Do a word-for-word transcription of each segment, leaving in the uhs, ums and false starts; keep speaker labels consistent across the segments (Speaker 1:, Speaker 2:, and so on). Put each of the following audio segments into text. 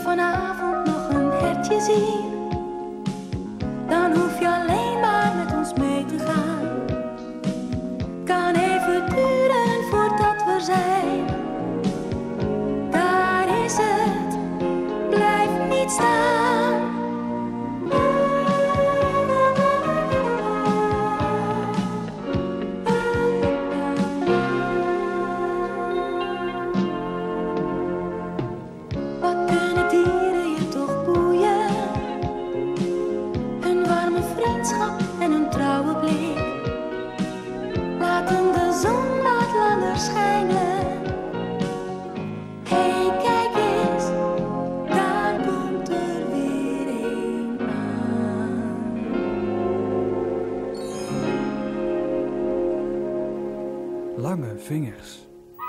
Speaker 1: vanavond nog een hertje zien, dan hoef je alleen maar met ons mee te gaan. Kan even duren voordat we zijn. Daar is het, blijf niet staan. Wat kunnen dieren je toch boeien? Hun warme vriendschap en hun trouwe blik. Laten de zon wat langer schijnen. Hey, kijk eens, daar komt er weer een aan.
Speaker 2: Lange vingers.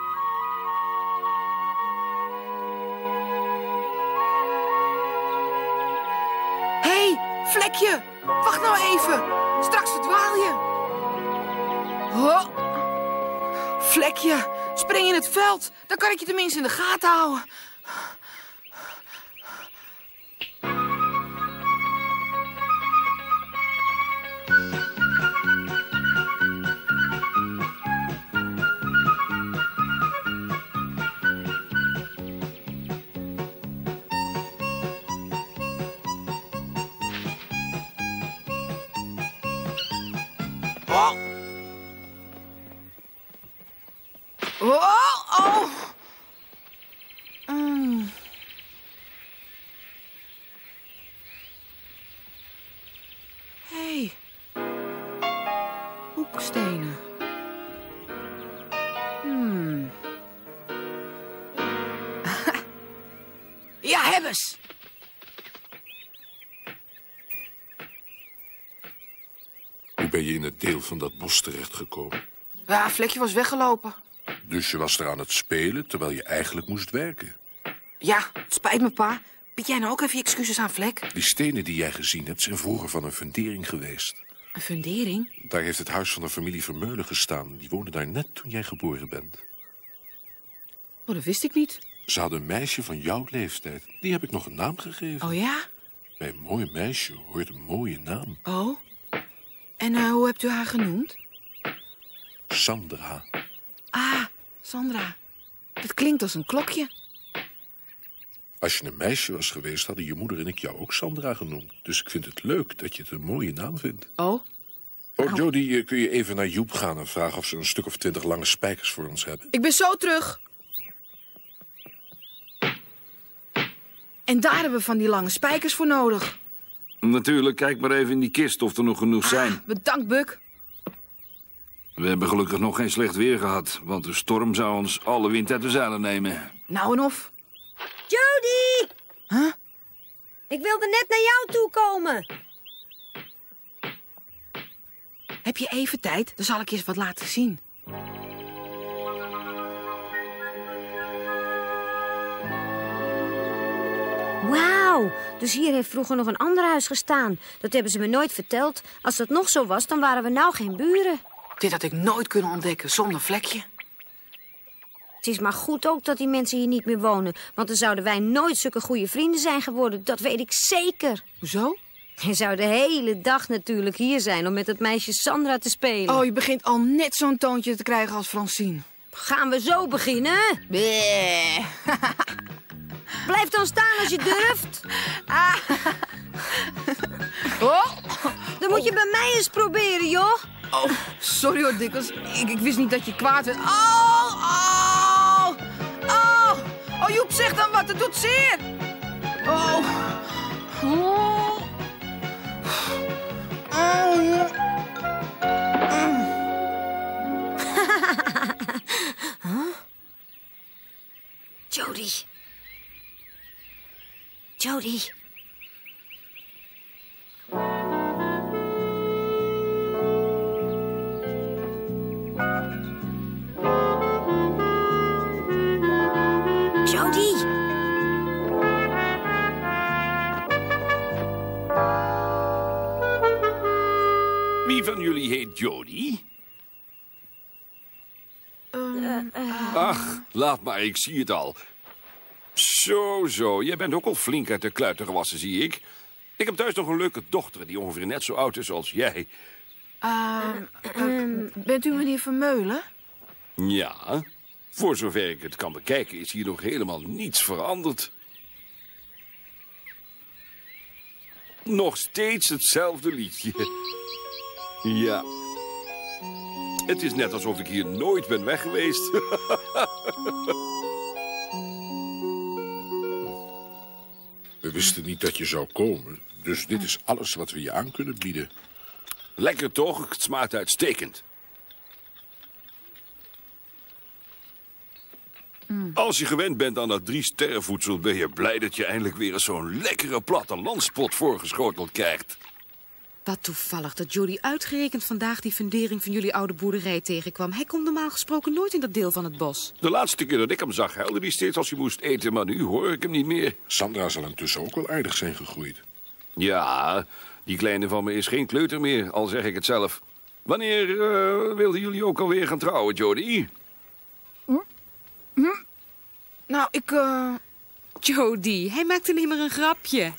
Speaker 3: Hé, hey, Vlekje! Wacht nou even! Straks verdwaal je! Oh. Vlekje, spring in het veld. Dan kan ik je tenminste in de gaten houden. Oh! Oh, oh. Mm. Hey. Hoekstenen. Hmm. Ja, heb eens.
Speaker 4: Hoe ben je in het deel van dat bos terechtgekomen?
Speaker 3: Ja, Vlekje was weggelopen.
Speaker 4: Dus je was er aan het spelen, terwijl je eigenlijk moest werken.
Speaker 3: Ja, het spijt me, pa. Bied jij nou ook even je excuses aan, Vlek?
Speaker 4: Die stenen die jij gezien hebt, zijn vroeger van een fundering geweest.
Speaker 3: Een fundering?
Speaker 4: Daar heeft het huis van de familie Vermeulen gestaan. Die woonde daar net toen jij geboren bent.
Speaker 3: Oh, dat wist ik niet.
Speaker 4: Ze hadden een meisje van jouw leeftijd. Die heb ik nog een naam gegeven.
Speaker 3: Oh ja?
Speaker 4: Bij een mooi meisje hoort een mooie naam.
Speaker 3: Oh? En uh, hoe hebt u haar genoemd?
Speaker 4: Sandra.
Speaker 3: Ah, Sandra. Dat klinkt als een klokje.
Speaker 4: Als je een meisje was geweest, hadden je moeder en ik jou ook Sandra genoemd. Dus ik vind het leuk dat je het een mooie naam vindt.
Speaker 3: Oh?
Speaker 4: Oh, Jody, kun je even naar Joep gaan en vragen of ze een stuk of twintig lange spijkers voor ons hebben?
Speaker 3: Ik ben zo terug. En daar hebben we van die lange spijkers voor nodig.
Speaker 5: Natuurlijk, kijk maar even in die kist of er nog genoeg zijn.
Speaker 3: Ah, bedankt, Buck.
Speaker 5: We hebben gelukkig nog geen slecht weer gehad, want de storm zou ons alle wind uit de zeilen nemen.
Speaker 3: Nou en of.
Speaker 6: Jody!
Speaker 3: Huh?
Speaker 6: Ik wilde net naar jou toe komen.
Speaker 3: Heb je even tijd? Dan zal ik je eens wat laten zien.
Speaker 6: Wauw, dus hier heeft vroeger nog een ander huis gestaan. Dat hebben ze me nooit verteld. Als dat nog zo was, dan waren we nou geen buren.
Speaker 3: Dit had ik nooit kunnen ontdekken zonder Vlekje.
Speaker 6: Het is maar goed ook dat die mensen hier niet meer wonen. Want dan zouden wij nooit zulke goede vrienden zijn geworden. Dat weet ik zeker.
Speaker 3: Hoezo?
Speaker 6: Hij zou de hele dag natuurlijk hier zijn om met het meisje Sandra te spelen.
Speaker 3: Oh, je begint al net zo'n toontje te krijgen als Francine.
Speaker 6: Gaan we zo beginnen?
Speaker 3: Bleh.
Speaker 6: Blijf dan staan als je durft.
Speaker 3: Ah. Oh.
Speaker 6: Dan moet je bij mij eens proberen, joh.
Speaker 3: Oh, sorry hoor, Dikkels. Ik, ik wist niet dat je kwaad werd. Oh, oh, oh. Oh, Joep, zeg dan wat. Het doet zeer. Oh. Oh. Oh.
Speaker 6: Huh? Jody. Jody. Jody.
Speaker 5: Wie van jullie heet Jody?
Speaker 3: Um, uh,
Speaker 5: Ach, laat maar, ik zie het al. Zo, zo. Jij bent ook al flink uit de kluiten gewassen, zie ik. Ik heb thuis nog een leuke dochter die ongeveer net zo oud is als jij.
Speaker 3: Uh, uh, bent u meneer Vermeulen?
Speaker 5: Ja, voor zover ik het kan bekijken is hier nog helemaal niets veranderd. Nog steeds hetzelfde liedje. Ja. Het is net alsof ik hier nooit ben weg geweest.
Speaker 4: We wisten niet dat je zou komen, dus dit is alles wat we je aan kunnen bieden.
Speaker 5: Lekker toch? Het smaakt uitstekend. Mm. Als je gewend bent aan dat drie sterrenvoedsel, ben je blij dat je eindelijk weer eens zo'n lekkere plattelandspot voorgeschoteld krijgt.
Speaker 7: Wat toevallig dat Jody uitgerekend vandaag die fundering van jullie oude boerderij tegenkwam. Hij komt normaal gesproken nooit in dat deel van het bos.
Speaker 5: De laatste keer dat ik hem zag, huilde hij steeds als hij moest eten, maar nu hoor ik hem niet meer.
Speaker 4: Sandra zal intussen ook wel aardig zijn gegroeid.
Speaker 5: Ja, die kleine van me is geen kleuter meer, al zeg ik het zelf. Wanneer uh, wilden jullie ook alweer gaan trouwen, Jody?
Speaker 3: Hm? Hm? Nou, ik... Uh...
Speaker 7: Jody, hij maakt alleen maar een grapje.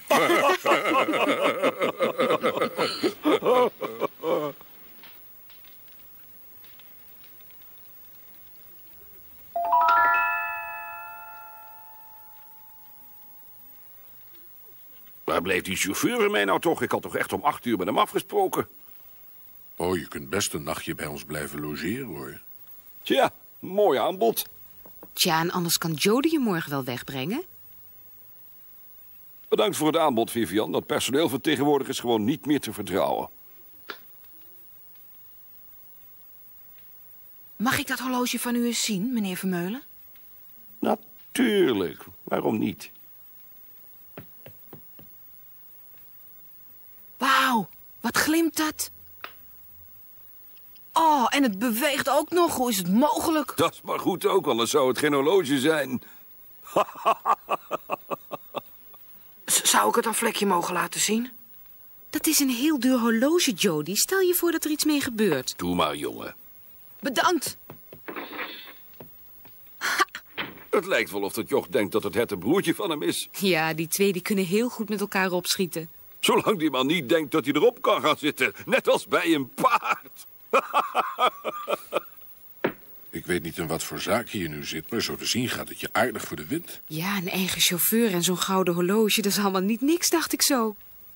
Speaker 5: Waar bleef die chauffeur van mij nou toch? Ik had toch echt om acht uur met hem afgesproken?
Speaker 4: Oh, je kunt best een nachtje bij ons blijven logeren, hoor.
Speaker 5: Tja, mooi aanbod.
Speaker 7: Tja, en anders kan Jody je morgen wel wegbrengen.
Speaker 5: Bedankt voor het aanbod, Vivian. Dat personeel van tegenwoordig is gewoon niet meer te vertrouwen.
Speaker 3: Mag ik dat horloge van u eens zien, meneer Vermeulen?
Speaker 5: Natuurlijk. Waarom niet?
Speaker 3: Wauw, wat glimt dat? Oh, en het beweegt ook nog. Hoe is het mogelijk?
Speaker 5: Dat is maar goed ook, anders zou het geen horloge zijn.
Speaker 3: Zou ik het een vlekje mogen laten zien?
Speaker 7: Dat is een heel duur horloge, Jody. Stel je voor dat er iets mee gebeurt.
Speaker 5: Doe maar, jongen.
Speaker 3: Bedankt.
Speaker 5: Het lijkt wel of dat joch denkt dat het het een broertje van hem is.
Speaker 7: Ja, die twee die kunnen heel goed met elkaar opschieten.
Speaker 5: Zolang die man niet denkt dat hij erop kan gaan zitten. Net als bij een paard.
Speaker 4: Ik weet niet in wat voor zaak je hier nu zit, maar zo te zien gaat het je aardig voor de wind.
Speaker 7: Ja, een eigen chauffeur en zo'n gouden horloge, dat is allemaal niet niks, dacht ik zo.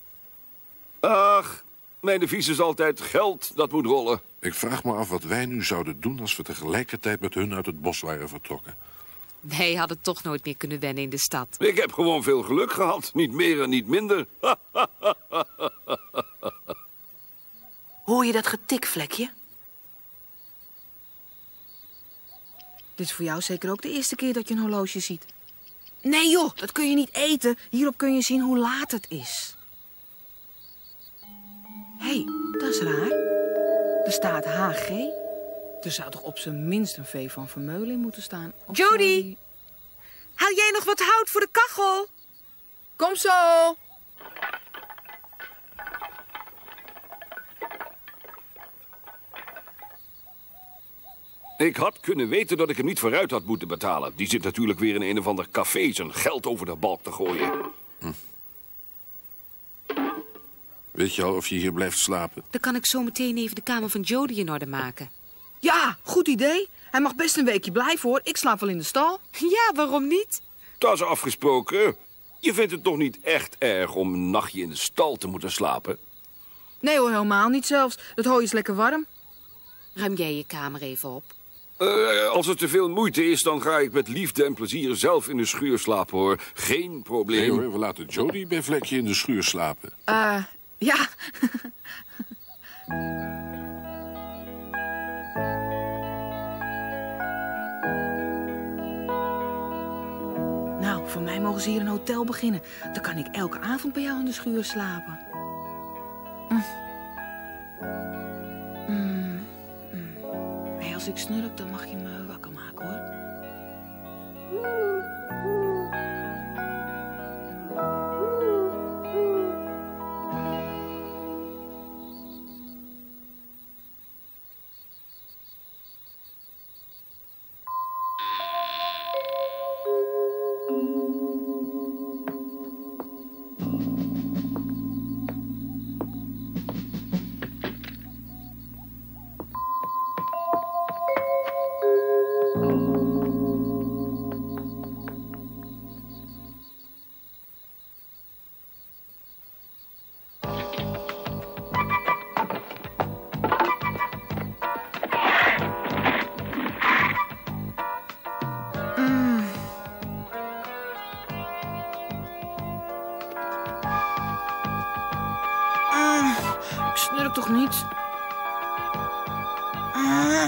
Speaker 5: Ach, mijn devies is altijd geld, dat moet rollen.
Speaker 4: Ik vraag me af wat wij nu zouden doen als we tegelijkertijd met hun uit het bos waren vertrokken.
Speaker 7: Wij hadden toch nooit meer kunnen wennen in de stad.
Speaker 5: Ik heb gewoon veel geluk gehad, niet meer en niet minder.
Speaker 3: Hoor je dat getikvlekje? Dit is voor jou zeker ook de eerste keer dat je een horloge ziet. Nee joh, dat kun je niet eten. Hierop kun je zien hoe laat het is. Hé, hey, dat is raar. Er staat H G. Er zou toch op zijn minst een V van Vermeulen in moeten staan. Of
Speaker 7: Jody!
Speaker 3: die...
Speaker 7: Haal jij nog wat hout voor de kachel?
Speaker 3: Kom zo!
Speaker 5: Ik had kunnen weten dat ik hem niet vooruit had moeten betalen. Die zit natuurlijk weer in een of ander café zijn geld over de balk te gooien.
Speaker 4: Hm. Weet je al of je hier blijft slapen?
Speaker 7: Dan kan ik zo meteen even de kamer van Jody in orde maken.
Speaker 3: Ja, goed idee. Hij mag best een weekje blijven hoor. Ik slaap wel in de stal.
Speaker 7: Ja, waarom niet?
Speaker 5: Dat is afgesproken. Je vindt het toch niet echt erg om een nachtje in de stal te moeten slapen?
Speaker 3: Nee hoor, helemaal niet zelfs. Dat hooi is lekker warm.
Speaker 7: Ruim jij je kamer even op?
Speaker 5: Uh, als het te veel moeite is, dan ga ik met liefde en plezier zelf in de schuur slapen, hoor. Geen probleem.
Speaker 4: Nee hoor, we laten Jody bij Vlekje in de schuur slapen.
Speaker 3: Eh, uh, ja. Nou, voor mij mogen ze hier een hotel beginnen. Dan kan ik elke avond bij jou in de schuur slapen. Mm. Mm. Mm. Hey, als ik snurk, dan mag je me wakker maken, hoor. Ik snurk toch niet? Ah.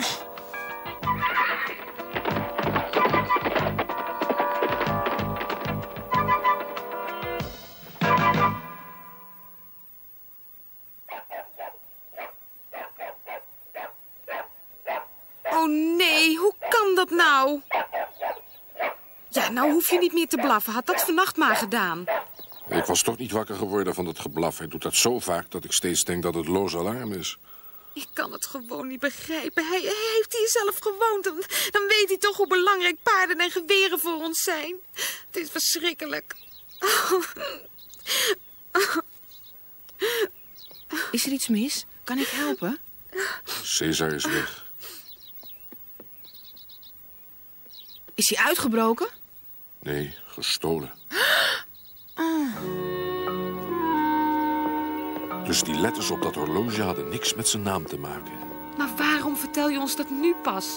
Speaker 7: Oh nee, hoe kan dat nou? Ja, nou hoef je niet meer te blaffen. Had dat vannacht maar gedaan.
Speaker 4: Ik was toch niet wakker geworden van dat geblaf. Hij doet dat zo vaak dat ik steeds denk dat het loos alarm is.
Speaker 7: Ik kan het gewoon niet begrijpen. Hij, hij heeft hier zelf gewoond. Dan, dan weet hij toch hoe belangrijk paarden en geweren voor ons zijn. Het is verschrikkelijk. Oh. Oh.
Speaker 3: Is er iets mis? Kan ik helpen?
Speaker 4: Cesar is weg.
Speaker 3: Is hij uitgebroken?
Speaker 4: Nee, gestolen.
Speaker 3: Oh.
Speaker 4: Dus die letters op dat horloge hadden niks met zijn naam te maken.
Speaker 7: Maar waarom vertel je ons dat nu pas?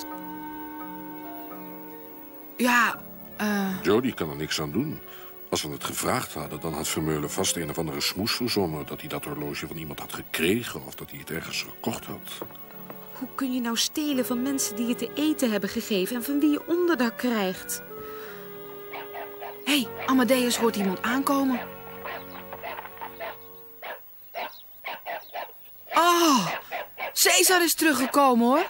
Speaker 3: Ja, eh...
Speaker 4: Jody kan er niks aan doen. Als we het gevraagd hadden, dan had Vermeulen vast een of andere smoes verzonnen dat hij dat horloge van iemand had gekregen of dat hij het ergens gekocht had.
Speaker 7: Hoe kun je nou stelen van mensen die je te eten hebben gegeven en van wie je onderdak krijgt?
Speaker 3: Hé, hey, Amadeus hoort iemand aankomen. Oh, Cesar is teruggekomen, hoor.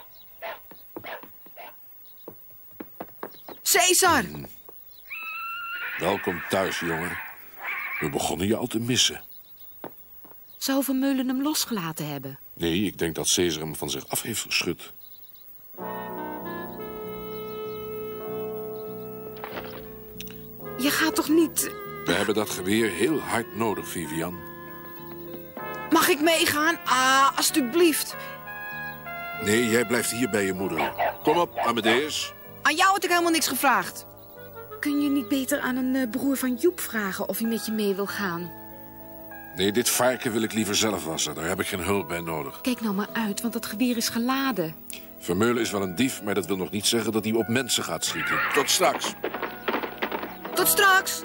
Speaker 3: Cesar!
Speaker 4: Hmm. Welkom thuis, jongen. We begonnen je al te missen.
Speaker 7: Zou Vermeulen hem losgelaten hebben?
Speaker 4: Nee, ik denk dat Cesar hem van zich af heeft geschud.
Speaker 7: Je gaat toch niet...
Speaker 4: We hebben dat geweer heel hard nodig, Vivian.
Speaker 3: Mag ik meegaan? Ah, alstublieft.
Speaker 4: Nee, jij blijft hier bij je moeder. Kom op, Amadeus.
Speaker 3: Aan jou had ik helemaal niks gevraagd.
Speaker 7: Kun je niet beter aan een uh, broer van Joep vragen of hij met je mee wil gaan?
Speaker 4: Nee, dit varken wil ik liever zelf wassen. Daar heb ik geen hulp bij nodig.
Speaker 7: Kijk nou maar uit, want dat geweer is geladen.
Speaker 4: Vermeulen is wel een dief, maar dat wil nog niet zeggen dat hij op mensen gaat schieten. Tot straks.
Speaker 3: Tot straks.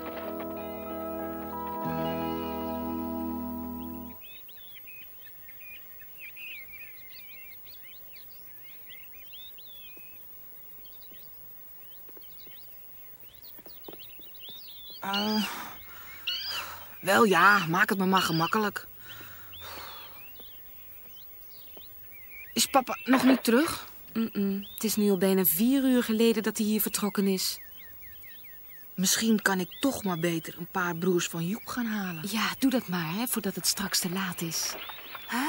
Speaker 3: Uh, wel ja, maak het me maar gemakkelijk. Is papa nog niet terug?
Speaker 7: Mm-mm. Het is nu al bijna vier uur geleden dat hij hier vertrokken is.
Speaker 3: Misschien kan ik toch maar beter een paar broers van Joep gaan halen.
Speaker 7: Ja, doe dat maar, hè, voordat het straks te laat is.
Speaker 3: Hè?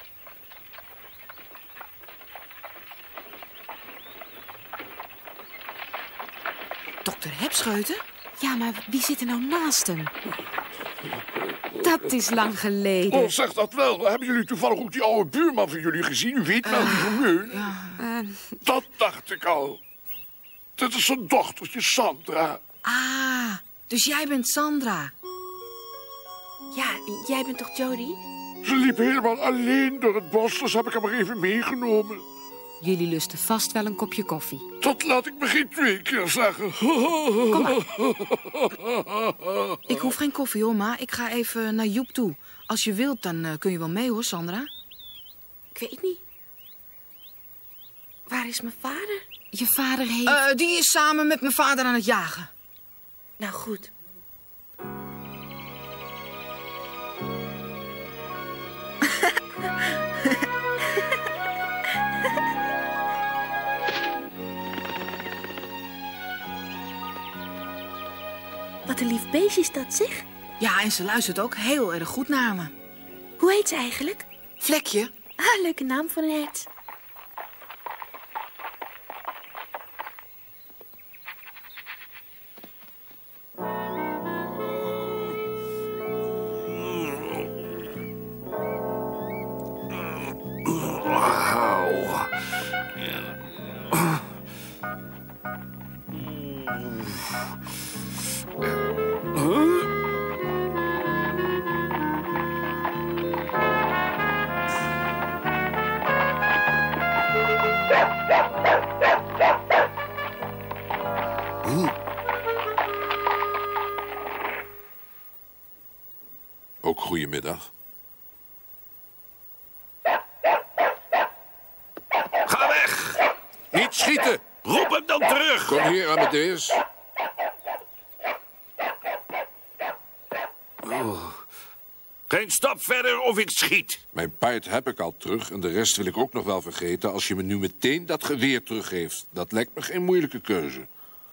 Speaker 3: Dokter Hebscheuten?
Speaker 7: Ja, maar wie zit er nou naast hem? Dat is lang geleden.
Speaker 8: Oh, zeg dat wel. Hebben jullie toevallig ook die oude buurman van jullie gezien? U weet wel, die Vermeulen.
Speaker 3: Ja.
Speaker 7: Uh,
Speaker 8: Dat dacht ik al. Dit is zijn dochtertje Sandra.
Speaker 3: Ah, dus jij bent Sandra.
Speaker 1: Ja, jij bent toch Jody?
Speaker 8: Ze liep helemaal alleen door het bos, dus heb ik hem maar even meegenomen.
Speaker 7: Jullie lusten vast wel een kopje koffie.
Speaker 8: Dat laat ik me geen twee keer zeggen.
Speaker 3: Kom maar. Ik hoef geen koffie, hoor, ma. Ik ga even naar Joep toe. Als je wilt, dan uh, kun je wel mee, hoor, Sandra.
Speaker 1: Ik weet niet. Waar is mijn vader?
Speaker 7: Je vader heeft...
Speaker 3: Uh, die is samen met mijn vader aan het jagen.
Speaker 1: Nou, goed. Wat een lief beestje is dat, zeg.
Speaker 3: Ja, en ze luistert ook heel erg goed naar me.
Speaker 1: Hoe heet ze eigenlijk?
Speaker 3: Vlekje.
Speaker 1: Ah, leuke naam voor een hert.
Speaker 4: Ook goedemiddag.
Speaker 5: dan terug.
Speaker 4: Kom hier, Amadeus.
Speaker 5: Oh. Geen stap verder of ik schiet.
Speaker 4: Mijn paard heb ik al terug en de rest wil ik ook nog wel vergeten... als je me nu meteen dat geweer teruggeeft. Dat lijkt me geen moeilijke keuze.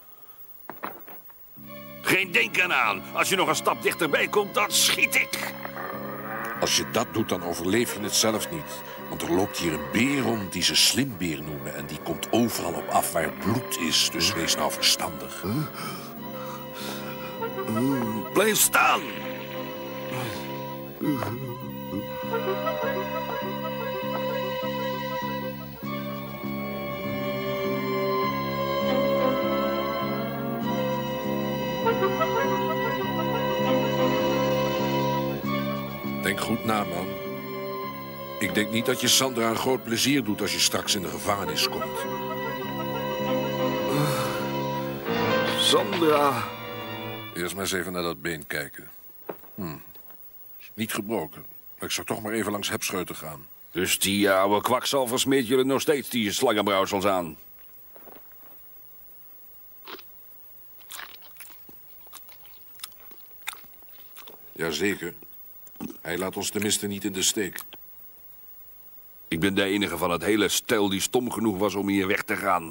Speaker 5: Geen denken aan. Als je nog een stap dichterbij komt, dan schiet ik.
Speaker 4: Als je dat doet, dan overleef je het zelf niet. Want er loopt hier een beer rond die ze slimbeer noemen... en die komt overal op af waar bloed is. Dus wees nou verstandig.
Speaker 5: Blijf staan.
Speaker 4: Denk goed na, man. Ik denk niet dat je Sandra een groot plezier doet als je straks in de gevangenis komt.
Speaker 5: Sandra.
Speaker 4: Eerst maar eens even naar dat been kijken. Hm. Niet gebroken. Maar ik zou toch maar even langs Hebscheuten gaan.
Speaker 5: Dus die oude kwakzalver smeert jullie nog steeds die slangenbrouwsels aan?
Speaker 4: Jazeker. Hij laat ons tenminste niet in de steek.
Speaker 5: Ik ben de enige van het hele stel die stom genoeg was om hier weg te gaan.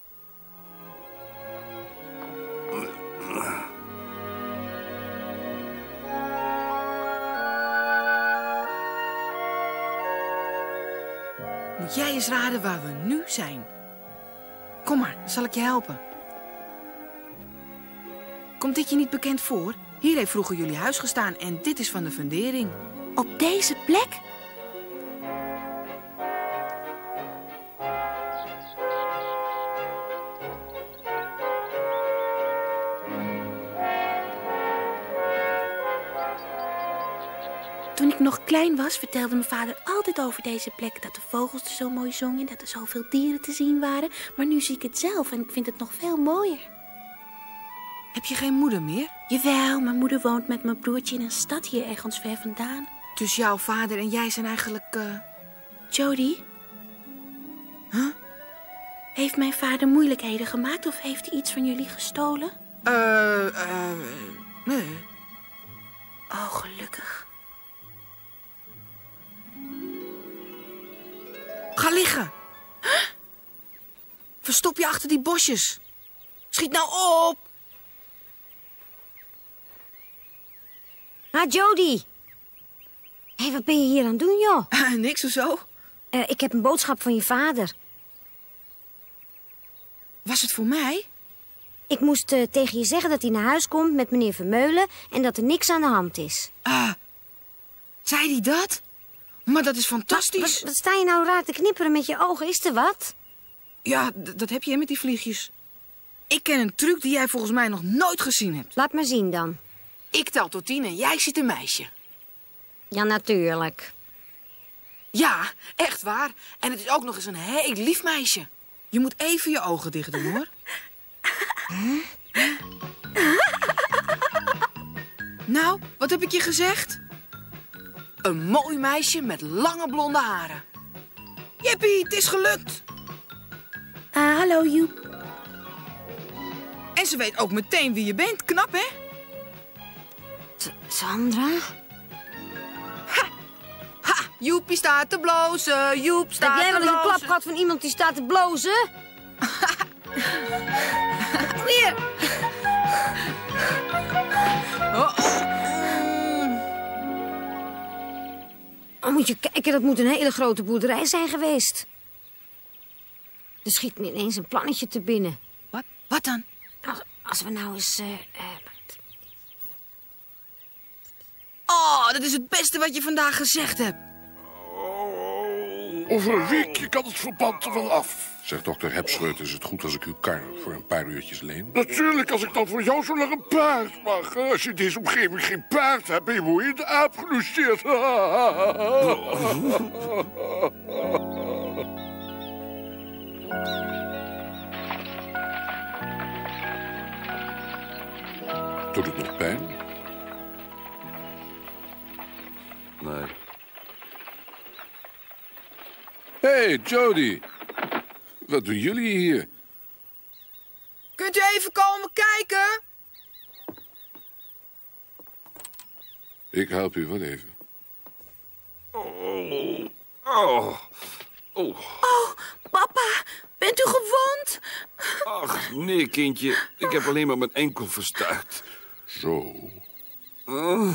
Speaker 3: Moet jij eens raden waar we nu zijn? Kom maar, dan zal ik je helpen. Komt dit je niet bekend voor? Hier heeft vroeger jullie huis gestaan en dit is van de fundering.
Speaker 1: Op deze plek? Toen ik nog klein was, vertelde mijn vader altijd over deze plek. Dat de vogels er zo mooi zongen, dat er zoveel dieren te zien waren. Maar nu zie ik het zelf en ik vind het nog veel mooier.
Speaker 3: Heb je geen moeder meer?
Speaker 1: Jawel, mijn moeder woont met mijn broertje in een stad hier ergens ver vandaan.
Speaker 3: Dus jouw vader en jij zijn eigenlijk... Uh...
Speaker 1: Jody?
Speaker 3: Huh?
Speaker 1: Heeft mijn vader moeilijkheden gemaakt of heeft hij iets van jullie gestolen?
Speaker 3: Eh, uh, nee.
Speaker 1: Oh, gelukkig.
Speaker 3: Ga liggen. Huh? Verstop je achter die bosjes. Schiet nou op.
Speaker 6: Ah, Jody. Hé, hey, wat ben je hier aan het doen, joh?
Speaker 3: Uh, niks of zo.
Speaker 6: Uh, ik heb een boodschap van je vader.
Speaker 3: Was het voor mij?
Speaker 6: Ik moest uh, tegen je zeggen dat hij naar huis komt met meneer Vermeulen... en dat er niks aan de hand is.
Speaker 3: Ah, zei hij dat? Maar dat is fantastisch.
Speaker 6: Wat, wat, wat sta je nou raar te knipperen met je ogen? Is er wat?
Speaker 3: Ja, dat heb je met die vliegjes. Ik ken een truc die jij volgens mij nog nooit gezien hebt.
Speaker 6: Laat maar zien dan.
Speaker 3: Ik tel tot tien en jij ziet een meisje.
Speaker 6: Ja, natuurlijk.
Speaker 3: Ja, echt waar. En het is ook nog eens een heel lief meisje. Je moet even je ogen dicht doen, hoor. Huh? Nou, wat heb ik je gezegd? Een mooi meisje met lange blonde haren. Jippie, het is gelukt.
Speaker 1: Uh, hallo, Joep.
Speaker 3: En ze weet ook meteen wie je bent. Knap, hè?
Speaker 6: S Sandra?
Speaker 3: Ha! Ha! Joepie staat te blozen. Joep staat te blozen.
Speaker 6: Heb jij wel eens een klap gehad van iemand die staat te blozen? Weer!
Speaker 3: Oh, oh.
Speaker 6: Oh, moet je kijken, dat moet een hele grote boerderij zijn geweest. Er schiet me ineens een plannetje te binnen.
Speaker 3: Wat? Wat dan?
Speaker 6: Als, als we nou eens... Uh, uh...
Speaker 3: Oh, dat is het beste wat je vandaag gezegd hebt.
Speaker 8: Over een weekje kan het verband er wel af.
Speaker 4: Zegt dokter Hebscheuten, is het goed als ik uw kar voor een paar uurtjes leen?
Speaker 8: Natuurlijk, als ik dan voor jou zo lang een paard mag. Als je in deze omgeving geen paard hebt, ben je mooi in de aap gelogeerd.
Speaker 4: Doet het nog pijn?
Speaker 5: Nee.
Speaker 4: Hé, hey, Jody. Wat doen jullie hier?
Speaker 3: Kunt u even komen kijken?
Speaker 4: Ik help u wel even.
Speaker 5: Oh. Oh. Oh.
Speaker 7: Oh, papa, bent u gewond?
Speaker 5: Ach, nee, kindje. Ik heb alleen maar mijn enkel verstuikt.
Speaker 4: Zo.
Speaker 5: Uh.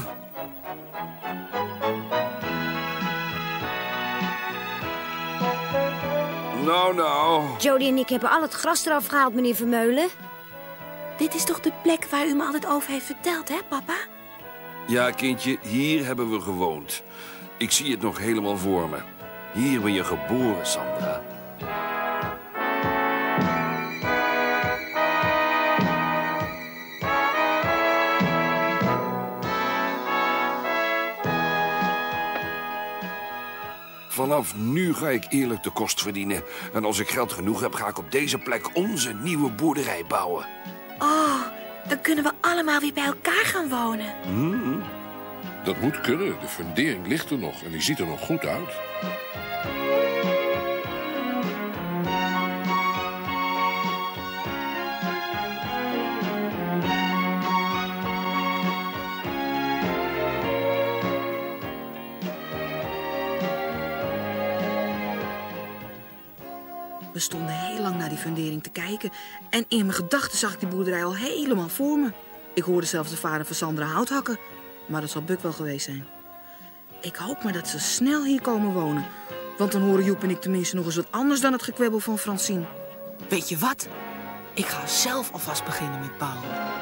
Speaker 5: Nou, nou.
Speaker 6: Jody en ik hebben al het gras eraf gehaald, meneer Vermeulen.
Speaker 7: Dit is toch de plek waar u me altijd over heeft verteld, hè, papa?
Speaker 5: Ja, kindje, hier hebben we gewoond. Ik zie het nog helemaal voor me. Hier ben je geboren, Sandra. Vanaf nu ga ik eerlijk de kost verdienen. En als ik geld genoeg heb, ga ik op deze plek onze nieuwe boerderij bouwen.
Speaker 7: Oh, dan kunnen we allemaal weer bij elkaar gaan wonen.
Speaker 5: Hmm.
Speaker 4: Dat moet kunnen. De fundering ligt er nog en die ziet er nog goed uit.
Speaker 3: We stonden heel lang naar die fundering te kijken. En in mijn gedachten zag ik die boerderij al helemaal voor me. Ik hoorde zelfs de vader van Sandra hout hakken. Maar dat zal Buck wel geweest zijn. Ik hoop maar dat ze snel hier komen wonen. Want dan horen Joep en ik tenminste nog eens wat anders dan het gekwebbel van Francine. Weet je wat? Ik ga zelf alvast beginnen met bouwen.